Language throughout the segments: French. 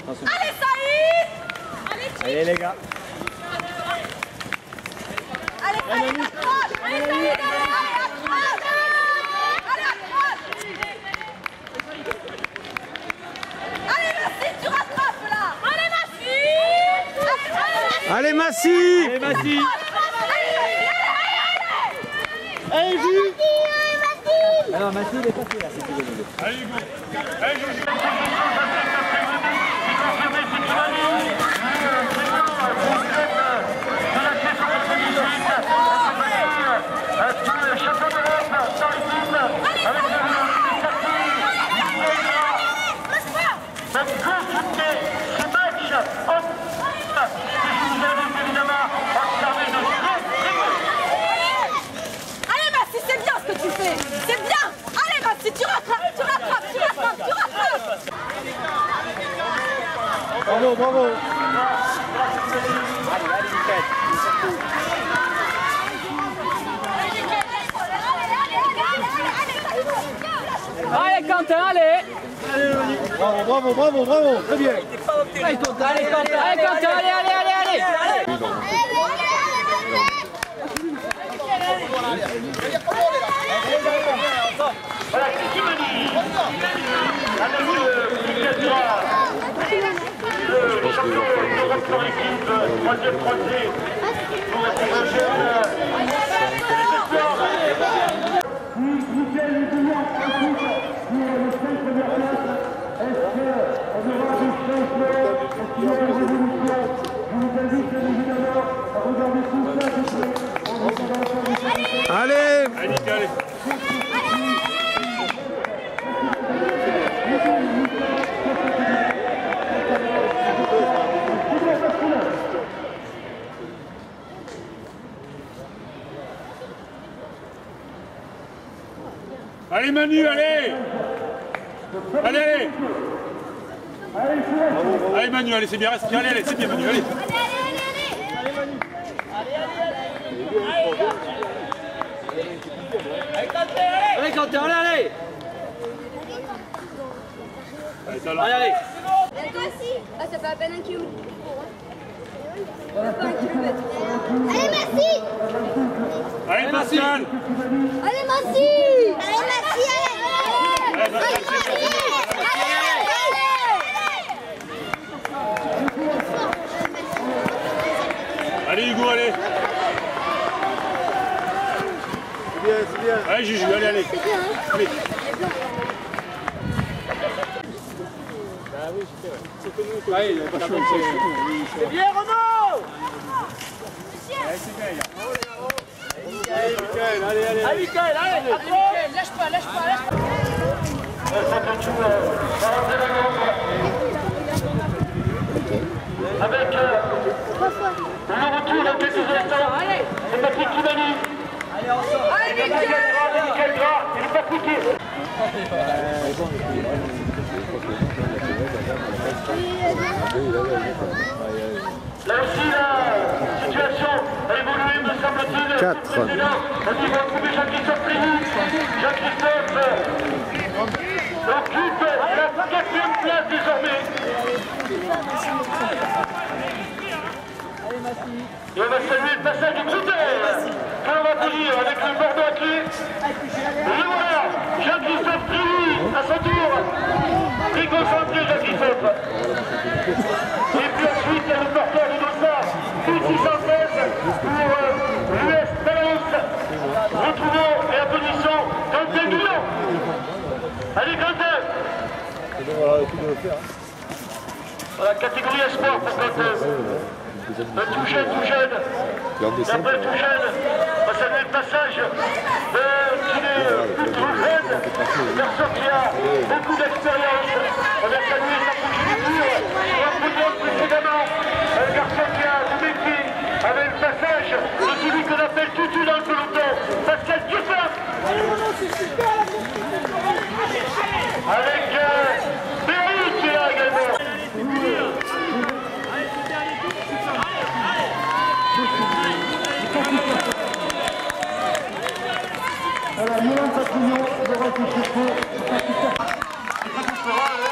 Allez Saïd! Allez les gars. Allez Saïd, accroche! Allez Saïd, allez, accroche! Allez, accroche! Allez Massi, tu rattrapes là! Allez Massi! Allez Massi! Allez Massi! Allez Jules! Alors Massi il est passé là, c'est tout. Allez Hugo! Allez Jules! Allez Massi, c'est bien ce que tu fais! C'est bien! Allez Massi, tu rattrapes! Bravo, bravo! Allez Quentin, allez! Bravo, très bien! Allez Quentin, allez, allez! Voilà, Kimani avec Michel Durand, le champion d'Europe dans l'équipe, troisième croisé pour le jeune Michel Durand ensuite pour les 5 premières places. Est-ce qu'on aura des changements? Est-ce qu'il y aura des évolutions? Je vous invite évidemment à regarder tout ça de près. On va faire des choses. Allez! Allez. Allez Manu, allez! Allez! Allez Manu, allez, c'est bien, reste bien, allez, c'est bien Manu, allez! Allez Quentin, allez! Allez, Et toi aussi. Ah, ça fait à peine 1 kilomètre. Pas 1 kilomètre. Allez, merci. allez Pascal! Allez, merci. Allez, merci. Allez, Pascal, c'est bon. Allez Hugo, allez! C'est bien. Allez Juju, allez! Allez! C'est bien Renaud! Allez Michael, allez! Lâche pas! Avec le retour dans quelques instants, c'est Patrick Kimani. Allez Mickaël! Michael Gras, il est pas piqué. Là aussi, la situation a évolué, me semble-t-il. 4. On va retrouver Jean-Christophe Prévy. Jean-Christophe occupe la 4e place désormais. Et on va saluer le passage du critère que l'on va accueillir avec le Bordeaux à clé. Et voilà, Jean-Christophe Prévy à son tour. Déconcentré Jean-Christophe. Et puis ensuite, il y a le porteur du dossard, 1616 pour l'US Talence. Retrouvons et applaudissons Quentin Guillon. Allez Quentin. Voilà, catégorie espoir pour Quentin. Le tout jeune. Et après le tout jeune, on va saluer le passage qu'il est plutôt jeune, garçon qui a beaucoup d'expérience. On a salué sa progéniture, on a précédemment un garçon qui a du métier, avec le passage de celui qu'on appelle Toutou dans le peloton, Pascal Dufin. Avec Béry qui est là également. Voilà, Yolande Papillon, Laurent Couchefaux.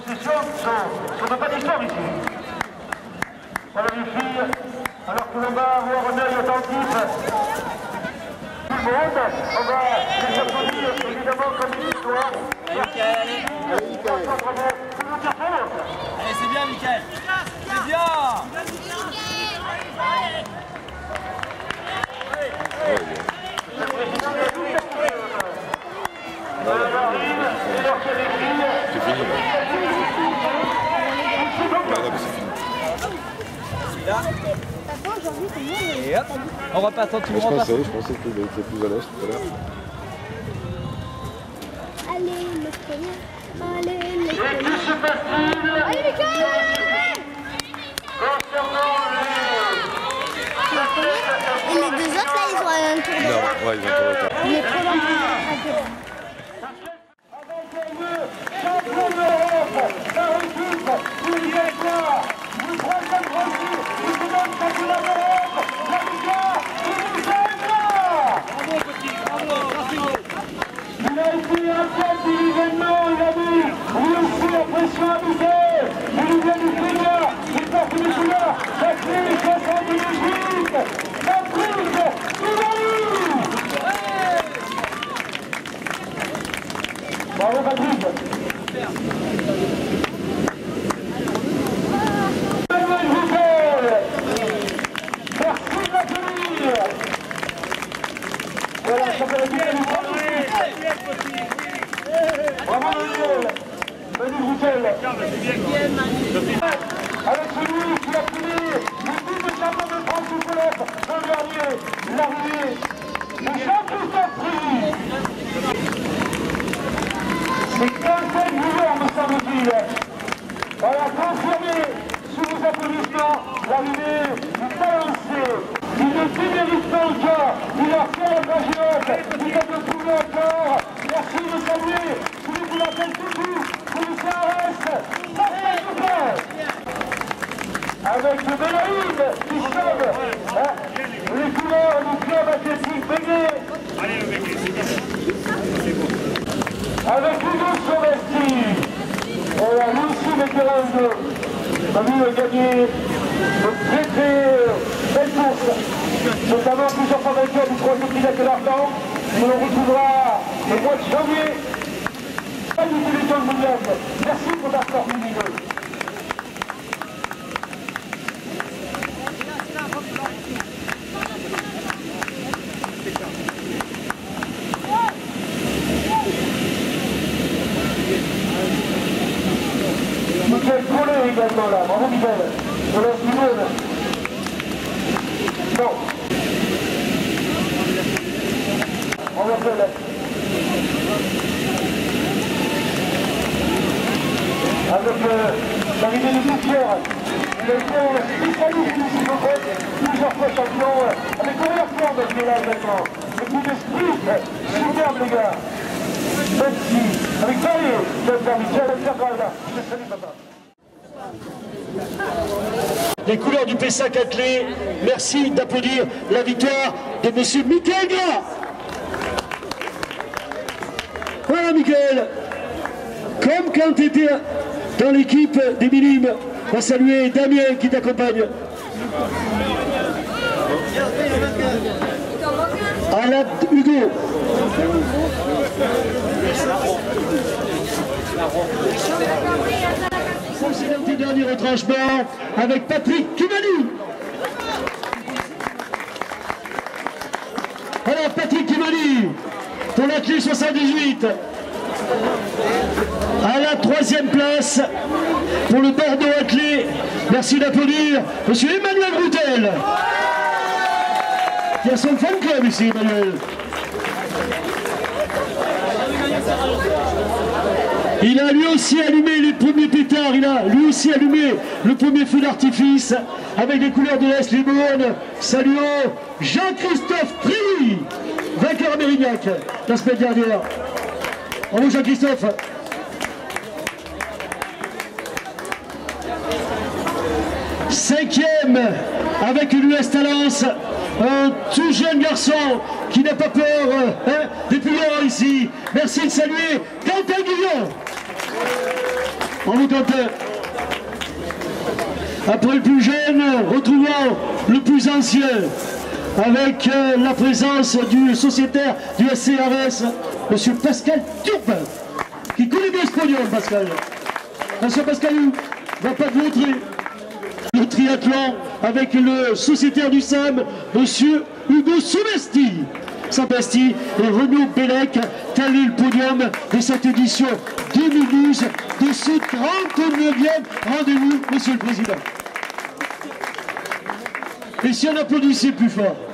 possession ça n'a pas d'histoire ici. Voilà les filles, alors que l'on va avoir un œil attentif. Tout le monde, on va les applaudir évidemment comme une histoire. Allez, c'est bien, Mickaël. C'est bien. C'est fini là. Non, mais c'est fini. Et hop, on repasse en tout le monde. Je pensais qu'il était plus à l'aise tout à l'heure. Allez, le premier. Allez, le Et premier. que se passe-t-il Allez, Mickaël! concernant Et les deux autres, là, ils ont un tour de Non, ouais, ils ont trop de retard. Il est trop lent. champion d'Europe, la réussite, une victoire, le troisième revenu, le second championnat d'Europe, la victoire, il a été un tête de l'événement, il a mis lui aussi la pression à bouger, il nous vient du Kenya, il porte les couleurs, la clé 78, Patrick Kimani. Bravo Patrick. Manuel Roussel, merci de l'applaudir. Voilà, ça fait la victoire. Bravo Manuel. Manuel Roussel. Avec celui qui a fini le double champion de France du Colette l'an dernier, l'arrivée de Jean-Christophe Prix. C'est 15 joueurs, me semble-t-il. On a confirmé sous vos applaudissements l'arrivée du balancé. Il ne démérite pas encore. Il a fait la dragiote. Il va le trouver encore. Merci de saluer celui qui l'appelle toujours. Celui qui reste. Pascal Dupin. Avec le Bélaïd qui sauve les couleurs du club athlétique Béguet. Allez, le Béguet, c'est bien. Avec Hugo Sauvesti, on a Lucie Méquerande, a vu gagner de très belle course, notamment plusieurs fois vainqueur du troisième prix de l'Ardan, que l'on retrouvera au mois de janvier, pas du télévision mondial. Merci pour ta sortie lumineuse. Michael Collet également là, bravo Michael, on lance du monde. Non. On l'appelle. Avec l'arrivée de Doucière, il a été spécialiste du cyclocross, plusieurs fois champion, avec combien de formes qui est là maintenant. Le coup d'esprit, superbe les gars. Merci. Avec Paris, Michel, avec Serral. Salut papa. Les couleurs du Pessac attelé, merci d'applaudir la victoire de monsieur Michael Gras. Voilà Michael, comme quand tu étais dans l'équipe des Minimes, on va saluer Damien qui t'accompagne. Alain Hugo. C'est le dernier retranchement avec Patrick Kimani. Alors Patrick Kimani pour la clé 78. À la 3e place pour le Bordeaux attelé. Merci d'applaudir monsieur Emmanuel Routel. Il y a son fan club ici, Emmanuel. Il a lui aussi allumé les premiers pétards, il a lui aussi allumé le premier feu d'artifice avec les couleurs de l'Est, les Beaunes. Saluons Jean-Christophe Trilly, vainqueur à Mérignac la semaine dernière. Bravo Jean-Christophe. Cinquième avec une US Talence, un tout jeune garçon qui n'a pas peur des plus grands ici. Merci de saluer Quentin Guillon. Bravo Quentin. Après le plus jeune, retrouvons le plus ancien, avec la présence du sociétaire du SCRS, M. Pascal Turpin, qui connaît bien ce podium, Pascal. Monsieur Pascal va pas te montrer le triathlon avec le sociétaire du SAM, M. Hugo Sampesti et Renaud Bellec. Tel est le podium de cette édition 2012 de ce 39e rendez-vous, Monsieur le Président. Et si on applaudissait plus fort?